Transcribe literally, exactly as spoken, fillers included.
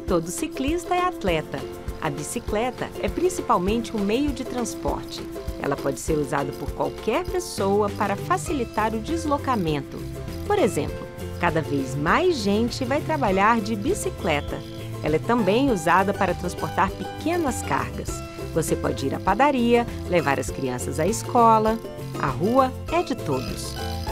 todo ciclista é atleta. A bicicleta é principalmente um meio de transporte. Ela pode ser usada por qualquer pessoa para facilitar o deslocamento. Por exemplo, cada vez mais gente vai trabalhar de bicicleta. Ela é também usada para transportar pequenas cargas. Você pode ir à padaria, levar as crianças à escola. A rua é de todos.